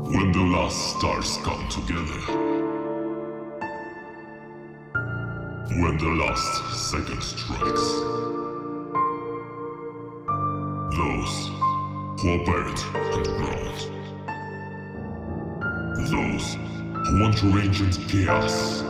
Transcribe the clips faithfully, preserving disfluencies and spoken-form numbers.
When the last stars come together, when the last second strikes, those who are buried underground, those who want to range into chaos,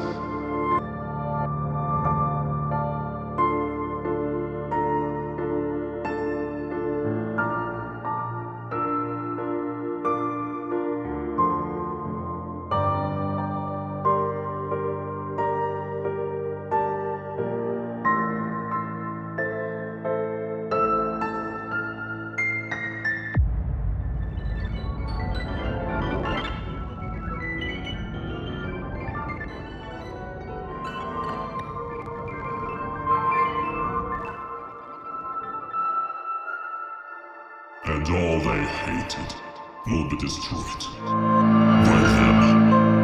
and all they hated will be destroyed by them.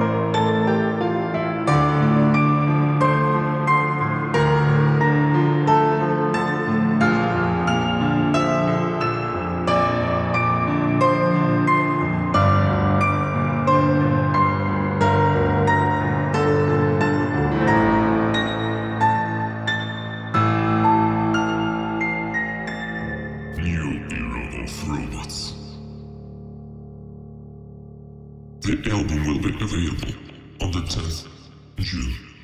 New era of robots. The album will be available on the tenth of June.